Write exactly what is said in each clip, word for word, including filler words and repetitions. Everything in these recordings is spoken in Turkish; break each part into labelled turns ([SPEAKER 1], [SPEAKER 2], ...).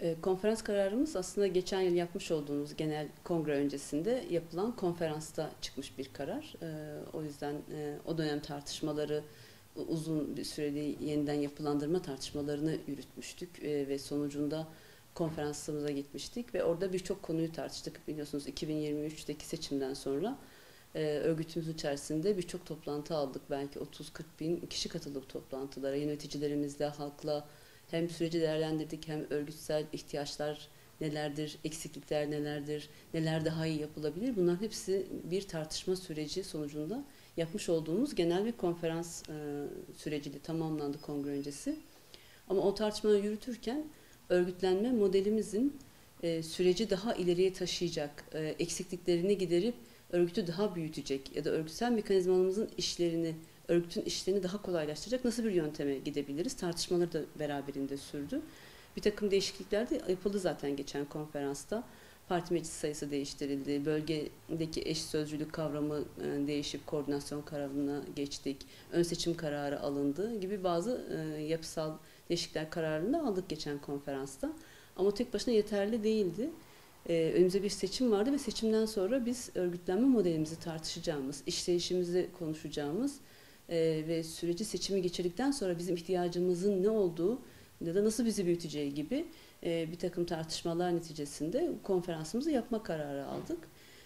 [SPEAKER 1] E, konferans kararımız aslında geçen yıl yapmış olduğumuz genel kongre öncesinde yapılan konferansta çıkmış bir karar. E, o yüzden e, o dönem tartışmaları uzun bir süreli yeniden yapılandırma tartışmalarını yürütmüştük e, ve sonucunda konferansımıza gitmiştik ve orada birçok konuyu tartıştık. Biliyorsunuz iki bin yirmi üçteki seçimden sonra e, örgütümüz içerisinde birçok toplantı aldık. Belki otuz kırk bin kişi katıldı bu toplantılara. Yöneticilerimizle, halkla hem süreci değerlendirdik hem örgütsel ihtiyaçlar nelerdir, eksiklikler nelerdir, neler daha iyi yapılabilir. Bunların hepsi bir tartışma süreci sonucunda yapmış olduğumuz genel bir konferans e, süreciyle tamamlandı kongre öncesi. Ama o tartışmaları yürütürken örgütlenme modelimizin e, süreci daha ileriye taşıyacak, e, eksikliklerini giderip örgütü daha büyütecek ya da örgütsel mekanizmalarımızın işlerini, örgütün işlerini daha kolaylaştıracak nasıl bir yönteme gidebiliriz? Tartışmaları da beraberinde sürdü. Bir takım değişiklikler de yapıldı zaten geçen konferansta. Parti meclis sayısı değiştirildi. Bölgedeki eş sözcülük kavramı değişip koordinasyon kararına geçtik. Ön seçim kararı alındı gibi bazı yapısal değişiklikler kararını aldık geçen konferansta. Ama tek başına yeterli değildi. Önümüzde bir seçim vardı ve seçimden sonra biz örgütlenme modelimizi tartışacağımız, işleyişimizi konuşacağımız ve süreci seçimi geçirdikten sonra bizim ihtiyacımızın ne olduğu ya da nasıl bizi büyüteceği gibi bir takım tartışmalar neticesinde konferansımızı yapma kararı aldık.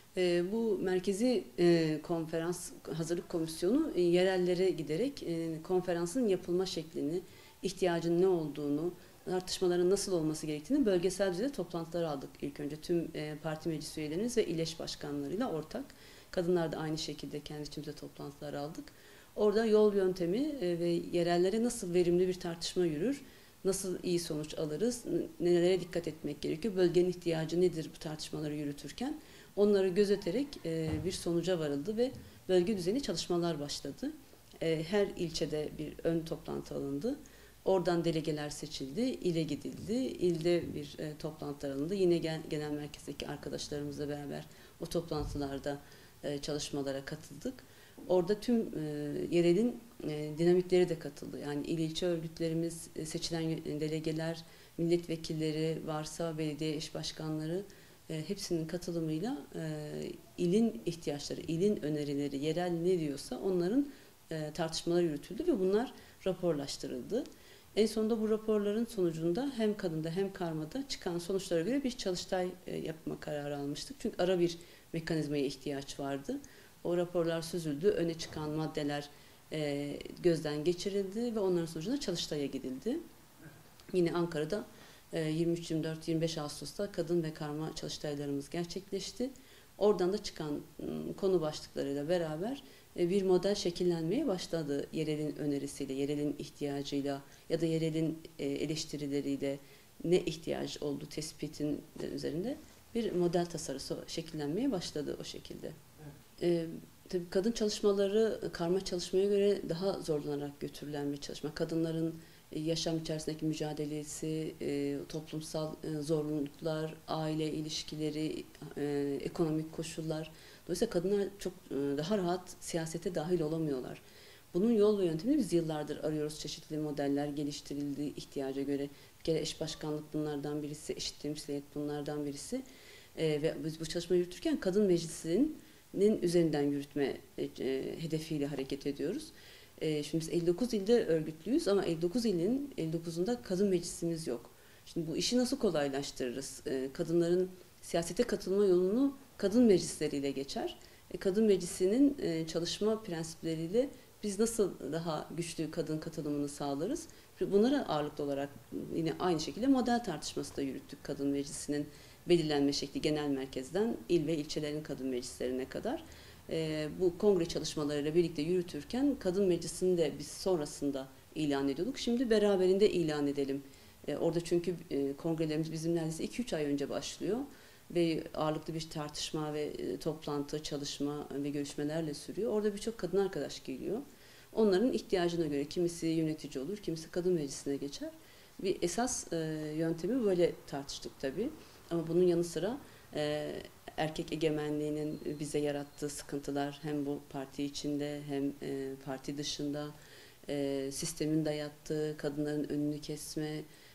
[SPEAKER 1] Bu merkezi konferans hazırlık komisyonu yerellere giderek konferansın yapılma şeklini, ihtiyacın ne olduğunu, tartışmaların nasıl olması gerektiğini bölgesel düzeyde toplantılar aldık ilk önce. Tüm parti meclis üyelerimiz ve İLEŞ başkanlarıyla ortak. Kadınlar da aynı şekilde kendi içimizde toplantılar aldık. Orada yol yöntemi ve yerellere nasıl verimli bir tartışma yürür, nasıl iyi sonuç alırız, nelere dikkat etmek gerekiyor, bölgenin ihtiyacı nedir bu tartışmaları yürütürken onları gözeterek bir sonuca varıldı ve bölge düzeyinde çalışmalar başladı. Her ilçede bir ön toplantı alındı. Oradan delegeler seçildi, ile gidildi, ilde bir toplantı alındı. Yine genel merkezdeki arkadaşlarımızla beraber o toplantılarda çalışmalara katıldık. Orada tüm e, yerelin e, dinamikleri de katıldı. Yani il ilçe örgütlerimiz, e, seçilen delegeler, milletvekilleri, varsa belediye eş başkanları e, hepsinin katılımıyla e, ilin ihtiyaçları, ilin önerileri, yerel ne diyorsa onların e, tartışmaları yürütüldü ve bunlar raporlaştırıldı. En sonunda bu raporların sonucunda hem kadında hem karmada çıkan sonuçlara göre bir çalıştay e, yapma kararı almıştık. Çünkü ara bir mekanizmaya ihtiyaç vardı. O raporlar süzüldü, öne çıkan maddeler e, gözden geçirildi ve onların sonucunda çalıştay'a gidildi. Yine Ankara'da e, yirmi üç, yirmi dört, yirmi beş Ağustos'ta kadın ve karma çalıştaylarımız gerçekleşti. Oradan da çıkan m, konu başlıklarıyla beraber e, bir model şekillenmeye başladı. Yerelin önerisiyle, yerelin ihtiyacıyla ya da yerelin e, eleştirileriyle ne ihtiyaç olduğu tespitin üzerinde bir model tasarısı şekillenmeye başladı o şekilde. Ee, tabii kadın çalışmaları karma çalışmaya göre daha zorlanarak götürülen bir çalışma. Kadınların yaşam içerisindeki mücadelesi, e, toplumsal e, zorunluluklar, aile ilişkileri, e, ekonomik koşullar. Dolayısıyla kadınlar çok e, daha rahat siyasete dahil olamıyorlar. Bunun yol ve yöntemini biz yıllardır arıyoruz. Çeşitli modeller geliştirildi ihtiyaca göre. Bir kere eş başkanlık bunlardan birisi, eşit temsiliyet bunlardan birisi. E, ve biz bu çalışmayı yürütürken kadın meclisinin üzerinden yürütme e, hedefiyle hareket ediyoruz. E, şimdi biz elli dokuz ilde örgütlüyüz ama elli dokuz ilin elli dokuzunda kadın meclisimiz yok. Şimdi bu işi nasıl kolaylaştırırız? E, kadınların siyasete katılma yolunu kadın meclisleriyle geçer. E, kadın meclisinin e, çalışma prensipleriyle biz nasıl daha güçlü kadın katılımını sağlarız? Bunlara ağırlıklı olarak yine aynı şekilde model tartışması da yürüttük kadın meclisinin belirlenme şekli genel merkezden il ve ilçelerin kadın meclislerine kadar. E, bu kongre çalışmalarıyla birlikte yürütürken kadın meclisini de biz sonrasında ilan ediyorduk. Şimdi beraberinde ilan edelim. E, orada çünkü e, kongrelerimiz bizim neredeyse iki üç ay önce başlıyor ve ağırlıklı bir tartışma ve e, toplantı, çalışma ve görüşmelerle sürüyor. Orada birçok kadın arkadaş geliyor. Onların ihtiyacına göre kimisi yönetici olur, kimisi kadın meclisine geçer. Bir esas e, yöntemi böyle tartıştık tabii. Ama bunun yanı sıra e, erkek egemenliğinin bize yarattığı sıkıntılar hem bu parti içinde hem e, parti dışında e, sistemin dayattığı kadınların önünü kesme,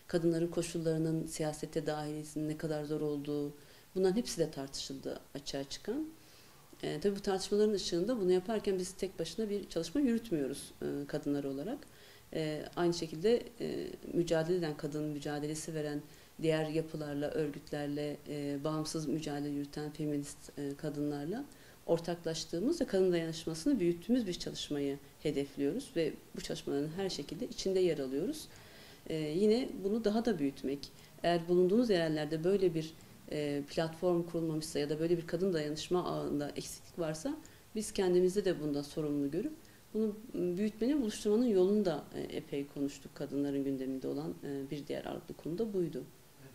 [SPEAKER 1] kadınların koşullarının siyasete dahiliyetinin ne kadar zor olduğu, bunların hepsi de tartışıldı, açığa çıkan. E, tabii bu tartışmaların ışığında bunu yaparken biz tek başına bir çalışma yürütmüyoruz e, kadınlar olarak. E, aynı şekilde e, mücadele eden, kadın mücadelesi veren diğer yapılarla, örgütlerle, e, bağımsız mücadele yürüten feminist e, kadınlarla ortaklaştığımız ve kadın dayanışmasını büyüttüğümüz bir çalışmayı hedefliyoruz ve bu çalışmaların her şekilde içinde yer alıyoruz. E, yine bunu daha da büyütmek, eğer bulunduğunuz yerlerde böyle bir e, platform kurulmamışsa ya da böyle bir kadın dayanışma ağında eksiklik varsa biz kendimizde de bundan sorumlu görüp bunu büyütmenin, buluşturmanın yolunu da e, epey konuştuk. Kadınların gündeminde olan e, bir diğer ağırlıklı konu da buydu.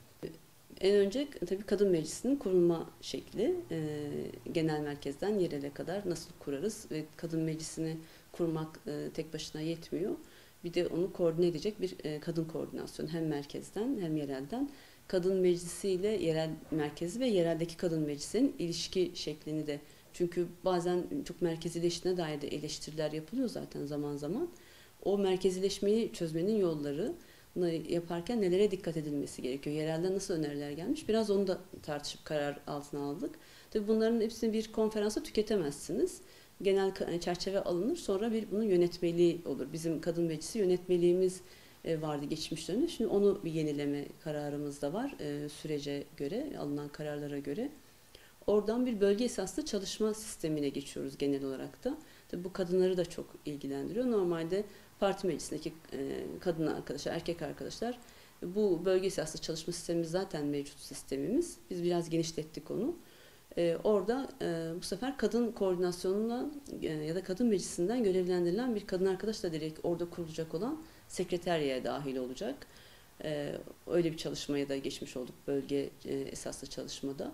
[SPEAKER 1] En önce tabii kadın meclisinin kurulma şekli, e, genel merkezden yerele kadar nasıl kurarız ve kadın meclisini kurmak e, tek başına yetmiyor. Bir de onu koordine edecek bir e, kadın koordinasyonu hem merkezden hem yerelden. Kadın meclisi ile yerel merkezi ve yereldeki kadın meclisinin ilişki şeklini de, çünkü bazen çok merkezileştiğine dair de eleştiriler yapılıyor zaten zaman zaman. O merkezileşmeyi çözmenin yolları, yaparken nelere dikkat edilmesi gerekiyor? Yerelden nasıl öneriler gelmiş? Biraz onu da tartışıp karar altına aldık. Tabii bunların hepsini bir konferansa tüketemezsiniz. Genel çerçeve alınır, sonra bir bunun yönetmeliği olur. Bizim kadın meclisi yönetmeliğimiz vardı geçmiş dönemde. Şimdi onu bir yenileme kararımız da var sürece göre, alınan kararlara göre. Oradan bir bölge esaslı çalışma sistemine geçiyoruz genel olarak da. Tabii bu kadınları da çok ilgilendiriyor. Normalde parti meclisindeki kadın arkadaşlar, erkek arkadaşlar, bu bölge esaslı çalışma sistemimiz zaten mevcut sistemimiz. Biz biraz genişlettik onu. Orada bu sefer kadın koordinasyonuna ya da kadın meclisinden görevlendirilen bir kadın arkadaş da direkt orada kurulacak olan sekreteriye dahil olacak. Öyle bir çalışmaya da geçmiş olduk bölge esaslı çalışmada.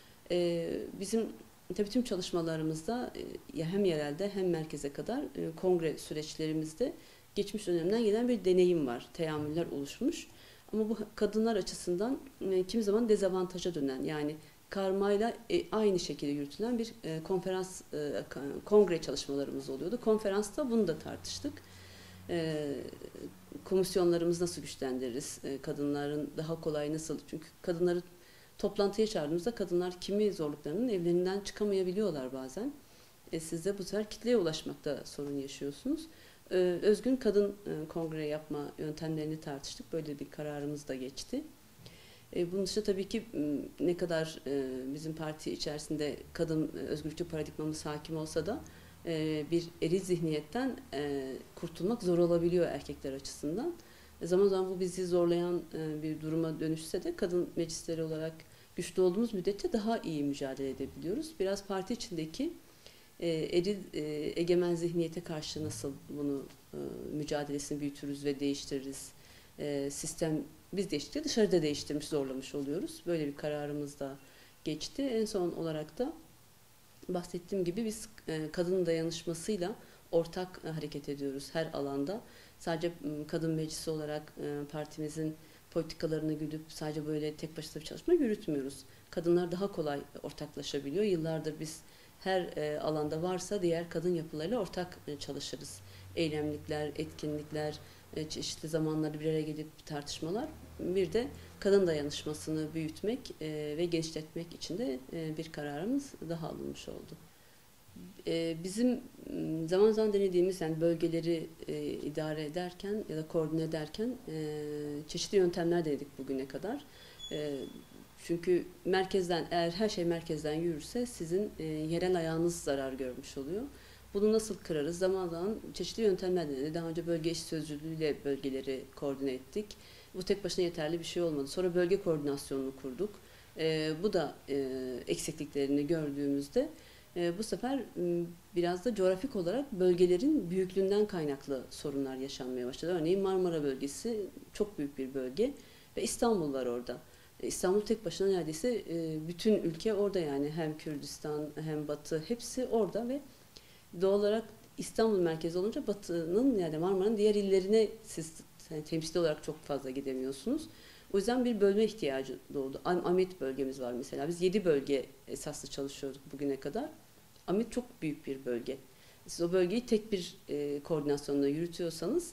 [SPEAKER 1] Bizim tabii tüm çalışmalarımızda ya hem yerelde hem merkeze kadar kongre süreçlerimizde geçmiş dönemden gelen bir deneyim var. Teamüller oluşmuş. Ama bu kadınlar açısından kimi zaman dezavantaja dönen, yani karmayla aynı şekilde yürütülen bir konferans, kongre çalışmalarımız oluyordu. Konferansta bunu da tartıştık. Komisyonlarımızı nasıl güçlendiririz? Kadınların daha kolay nasıl? Çünkü kadınları toplantıya çağırdığımızda kadınlar kimi zorluklarının evlerinden çıkamayabiliyorlar bazen. E, siz de bu sefer kitleye ulaşmakta sorun yaşıyorsunuz. E, özgün kadın e, kongre yapma yöntemlerini tartıştık. Böyle bir kararımız da geçti. E, bunun dışında tabii ki ne kadar e, bizim parti içerisinde kadın e, özgürlükçü paradigmamız hakim olsa da e, bir eril zihniyetten e, kurtulmak zor olabiliyor erkekler açısından. Zaman zaman bu bizi zorlayan bir duruma dönüşse de kadın meclisleri olarak güçlü olduğumuz müddetçe daha iyi mücadele edebiliyoruz. Biraz parti içindeki eril egemen zihniyete karşı nasıl bunu mücadelesini büyütürüz ve değiştiririz. Sistem biz değiştikçe dışarıda değiştirmiş, zorlamış oluyoruz. Böyle bir kararımız da geçti. En son olarak da bahsettiğim gibi biz kadın dayanışmasıyla ortak hareket ediyoruz her alanda. Sadece kadın meclisi olarak partimizin politikalarını güdüp sadece böyle tek başına bir çalışma yürütmüyoruz. Kadınlar daha kolay ortaklaşabiliyor. Yıllardır biz her alanda varsa diğer kadın yapılarıyla ortak çalışırız. Eylemlikler, etkinlikler, çeşitli zamanlarda bir araya gelip tartışmalar. Bir de kadın dayanışmasını büyütmek ve genişletmek için de bir kararımız daha alınmış oldu. Bizim zaman zaman denediğimiz, yani bölgeleri e, idare ederken ya da koordine ederken e, çeşitli yöntemler denedik bugüne kadar. E, çünkü merkezden, eğer her şey merkezden yürürse sizin e, yerel ayağınız zarar görmüş oluyor. Bunu nasıl kırarız? Zaman zaman çeşitli yöntemler denedik. Daha önce bölge eş sözcülüğüyle bölgeleri koordine ettik. Bu tek başına yeterli bir şey olmadı. Sonra bölge koordinasyonunu kurduk. E, bu da e, eksikliklerini gördüğümüzde bu sefer biraz da coğrafik olarak bölgelerin büyüklüğünden kaynaklı sorunlar yaşanmaya başladı. Örneğin Marmara bölgesi çok büyük bir bölge ve İstanbul var orada. İstanbul tek başına neredeyse bütün ülke orada, yani hem Kürdistan hem Batı hepsi orada ve doğal olarak İstanbul merkezi olunca Batı'nın, yani Marmara'nın diğer illerine siz yani temsili olarak çok fazla gidemiyorsunuz. O yüzden bir bölme ihtiyacı doğdu. Amet bölgemiz var mesela. Biz yedi bölge esaslı çalışıyorduk bugüne kadar. Amet çok büyük bir bölge. Siz o bölgeyi tek bir e, koordinasyonla yürütüyorsanız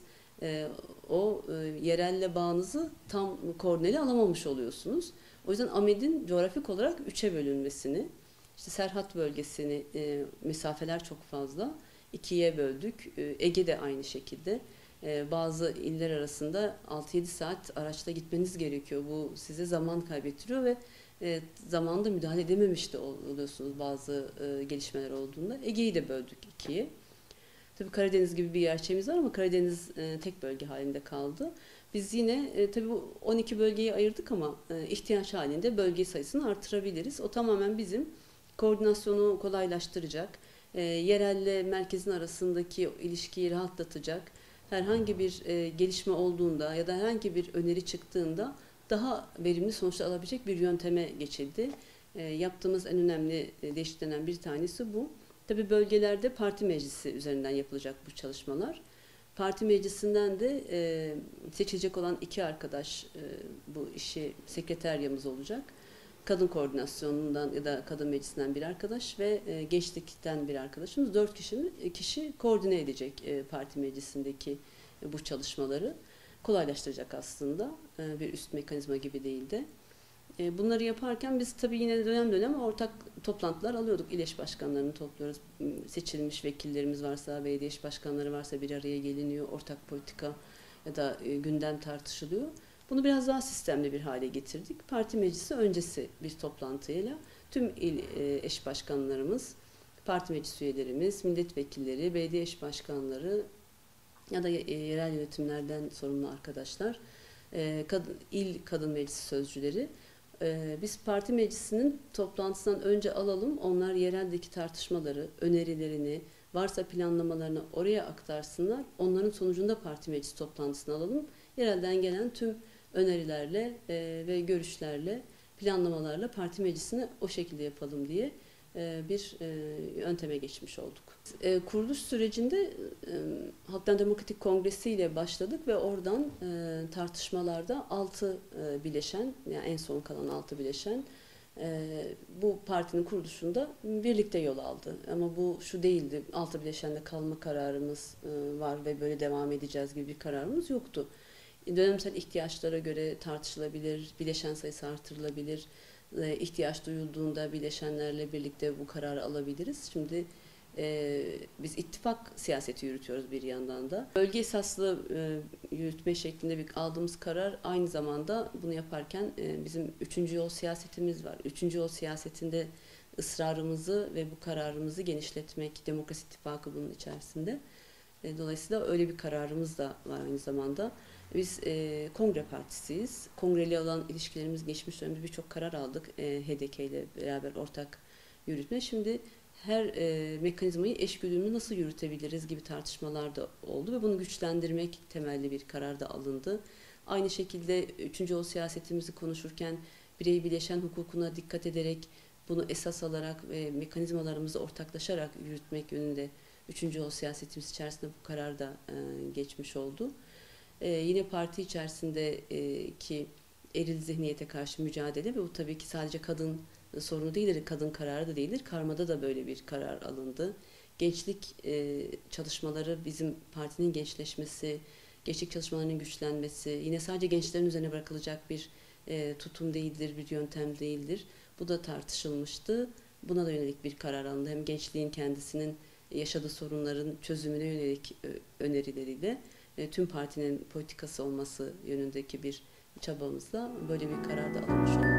[SPEAKER 1] e, o e, yerelle bağınızı tam koordineli alamamış oluyorsunuz. O yüzden AMED'in coğrafik olarak üçe bölünmesini, işte Serhat bölgesini, e, mesafeler çok fazla, ikiye böldük. E, Ege de aynı şekilde. E, bazı iller arasında altı yedi saat araçla gitmeniz gerekiyor. Bu size zaman kaybettiriyor ve e, zamanında müdahale edememiş de oluyorsunuz bazı e, gelişmeler olduğunda. Ege'yi de böldük ikiye. Tabii Karadeniz gibi bir gerçeğimiz var ama Karadeniz e, tek bölge halinde kaldı. Biz yine e, tabii bu on iki bölgeyi ayırdık ama e, ihtiyaç halinde bölge sayısını artırabiliriz. O tamamen bizim koordinasyonu kolaylaştıracak, e, yerelle merkezin arasındaki ilişkiyi rahatlatacak, herhangi bir e, gelişme olduğunda ya da herhangi bir öneri çıktığında daha verimli sonuçlar alabilecek bir yönteme geçildi. E, yaptığımız en önemli e, değişikliklerden bir tanesi bu. Tabii bölgelerde parti meclisi üzerinden yapılacak bu çalışmalar. Parti meclisinden de e, seçilecek olan iki arkadaş e, bu işi sekreteryamız olacak. Kadın koordinasyonundan ya da kadın meclisinden bir arkadaş ve e, gençlikten bir arkadaşımız. Dört kişi, kişi koordine edecek e, parti meclisindeki e, bu çalışmaları. Kolaylaştıracak aslında. E, bir üst mekanizma gibi değil de. E, bunları yaparken biz tabii yine dönem dönem ortak toplantılar alıyorduk. İl eş başkanlarını topluyoruz. Seçilmiş vekillerimiz varsa, belediye eş başkanları varsa bir araya geliniyor. Ortak politika ya da e, gündem tartışılıyor. Bunu biraz daha sistemli bir hale getirdik. Parti meclisi öncesi bir toplantıyla tüm il e, eş başkanlarımız, parti meclis üyelerimiz, milletvekilleri, belediye eş başkanları ya da e, yerel yönetimlerden sorumlu arkadaşlar, e, kad, il kadın meclisi sözcüleri, e, biz parti meclisinin toplantısından önce alalım, onlar yereldeki tartışmaları, önerilerini, varsa planlamalarını oraya aktarsınlar, onların sonucunda parti meclisi toplantısını alalım, yerelden gelen tüm önerilerle e, ve görüşlerle, planlamalarla parti meclisini o şekilde yapalım diye e, bir e, yönteme geçmiş olduk. E, kuruluş sürecinde e, Halktan Demokratik Kongresi ile başladık ve oradan e, tartışmalarda altı e, bileşen, yani en son kalan altı bileşen e, bu partinin kuruluşunda birlikte yol aldı. Ama bu şu değildi, altı bileşende kalma kararımız e, var ve böyle devam edeceğiz gibi bir kararımız yoktu. Dönemsel ihtiyaçlara göre tartışılabilir, bileşen sayısı artırılabilir, e, ihtiyaç duyulduğunda bileşenlerle birlikte bu kararı alabiliriz. Şimdi e, biz ittifak siyaseti yürütüyoruz bir yandan da. Bölge esaslı e, yürütme şeklinde bir aldığımız karar aynı zamanda bunu yaparken e, bizim üçüncü yol siyasetimiz var. Üçüncü yol siyasetinde ısrarımızı ve bu kararımızı genişletmek, Demokrasi İttifakı bunun içerisinde. E, dolayısıyla öyle bir kararımız da var aynı zamanda. Biz e, kongre partisiyiz. Kongreli olan ilişkilerimiz geçmiş dönemde birçok karar aldık. E, H D K ile beraber ortak yürütme. Şimdi her e, mekanizmayı eşgüdümlü nasıl yürütebiliriz gibi tartışmalar da oldu ve bunu güçlendirmek temelli bir karar da alındı. Aynı şekilde üçüncü yol siyasetimizi konuşurken birey bileşen hukukuna dikkat ederek bunu esas alarak ve mekanizmalarımızı ortaklaşarak yürütmek yönünde üçüncü yol siyasetimiz içerisinde bu karar da e, geçmiş oldu. Ee, yine parti içerisindeki eril zihniyete karşı mücadele ve bu tabii ki sadece kadın sorunu değildir, kadın kararı da değildir. Karma'da da böyle bir karar alındı. Gençlik e, çalışmaları, bizim partinin gençleşmesi, gençlik çalışmalarının güçlenmesi, yine sadece gençlerin üzerine bırakılacak bir e, tutum değildir, bir yöntem değildir. Bu da tartışılmıştı. Buna da yönelik bir karar alındı. Hem gençliğin kendisinin yaşadığı sorunların çözümüne yönelik e, önerileriyle tüm partinin politikası olması yönündeki bir çabamızla böyle bir karar da alınmış oldu.